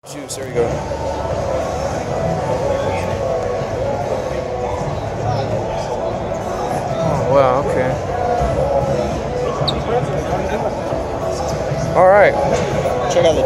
Juice, there you go. Oh, wow, okay. All right. Check out the